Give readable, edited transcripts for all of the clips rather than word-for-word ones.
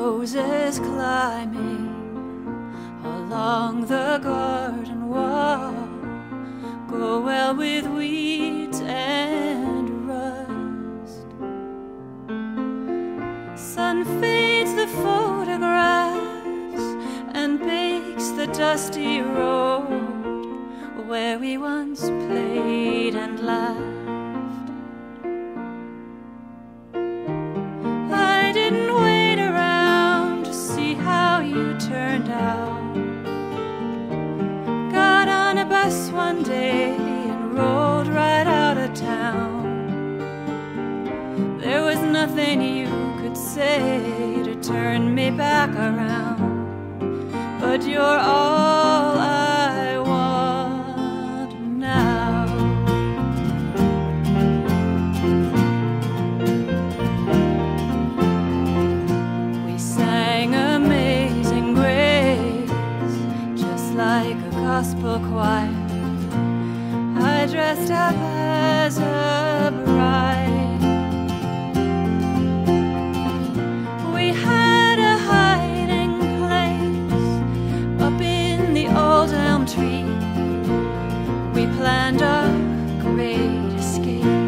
roses climbing along the garden wall go well with weeds and rust. Sun fades the photographs and bakes the dusty road where we once played and laughed. I didn't wait around to see how you turned out. Got on a bus one day and rolled right out of town. There was nothing you could say to turn me back around, but you're all I want now. We sang Amazing Grace just like a gospel choir. I dressed up as a bride. We had a hiding place up in the old elm tree. We planned our great escape.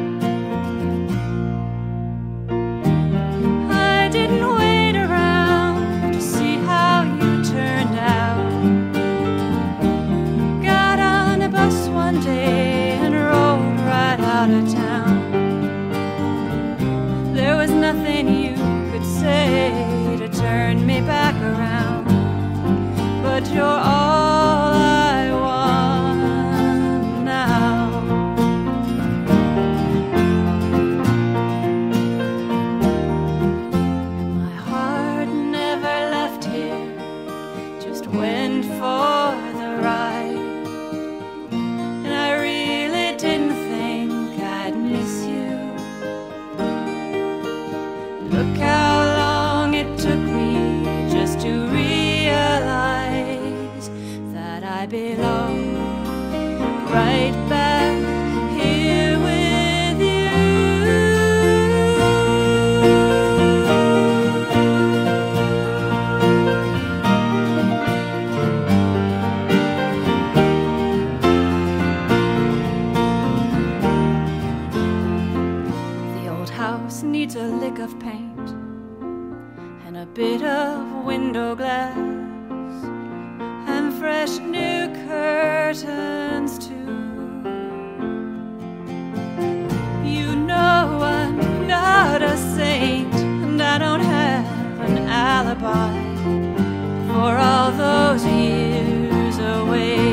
I didn't wait around to see how you turned out. Got on a bus one day and rolled right out of town. There was nothing you could say to turn me back around, but you're all I want now. My heart never left here, just went for the ride. And I really didn't think I'd miss you. Look how long it took me just to realize that I belong right back here with you. The old house needs a lick of paint and a bit of window glass and fresh new curtains too. You know I'm not a saint and I don't have an alibi for all those years away